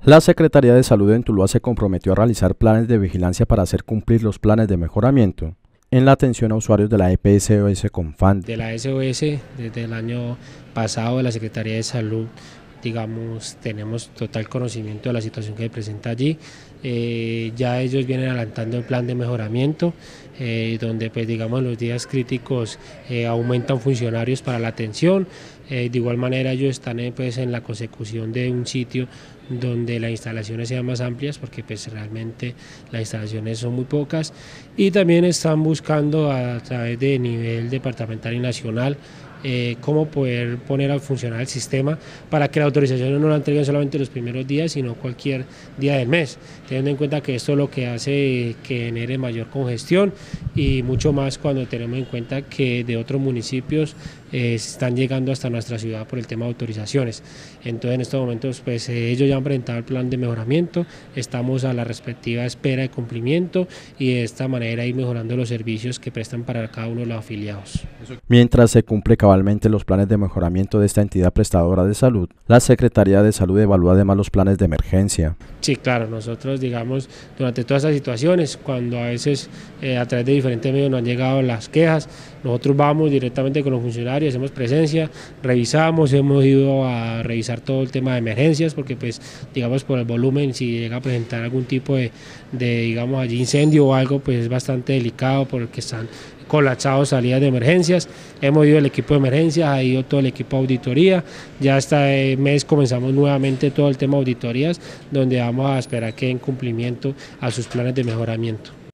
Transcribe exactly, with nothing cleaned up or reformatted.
La Secretaría de Salud en Tuluá se comprometió a realizar planes de vigilancia para hacer cumplir los planes de mejoramiento en la atención a usuarios de la E P S O S Confand. De la S O S, desde el año pasado de la Secretaría de Salud, digamos, tenemos total conocimiento de la situación que se presenta allí. Eh, ya ellos vienen adelantando el plan de mejoramiento, eh, donde pues digamos en los días críticos eh, aumentan funcionarios para la atención. Eh, de igual manera ellos están eh, pues, en la consecución de un sitio donde las instalaciones sean más amplias, porque pues realmente las instalaciones son muy pocas, y también están buscando a través de nivel departamental y nacional Eh, cómo poder poner a funcionar el sistema para que la autorización no la entreguen solamente los primeros días, sino cualquier día del mes, teniendo en cuenta que esto es lo que hace que genere mayor congestión y mucho más cuando tenemos en cuenta que de otros municipios eh, están llegando hasta nuestra ciudad por el tema de autorizaciones. Entonces en estos momentos pues eh, ellos ya han presentado el plan de mejoramiento, estamos a la respectiva espera de cumplimiento y de esta manera ir mejorando los servicios que prestan para cada uno de los afiliados. Mientras se cumple cabalmente los planes de mejoramiento de esta entidad prestadora de salud, la Secretaría de Salud evalúa además los planes de emergencia. Sí, claro, nosotros digamos durante todas estas situaciones, cuando a veces eh, a través de diferentes medios nos han llegado las quejas, nosotros vamos directamente con los funcionarios, hacemos presencia, revisamos, hemos ido a revisar todo el tema de emergencias, porque pues digamos por el volumen, si llega a presentar algún tipo de, de digamos allí incendio o algo, pues es bastante delicado porque están colapsados salidas de emergencias. Hemos ido el equipo de emergencias, ha ido todo el equipo de auditoría, ya este mes comenzamos nuevamente todo el tema de auditorías, donde vamos a esperar que den cumplimiento a sus planes de mejoramiento.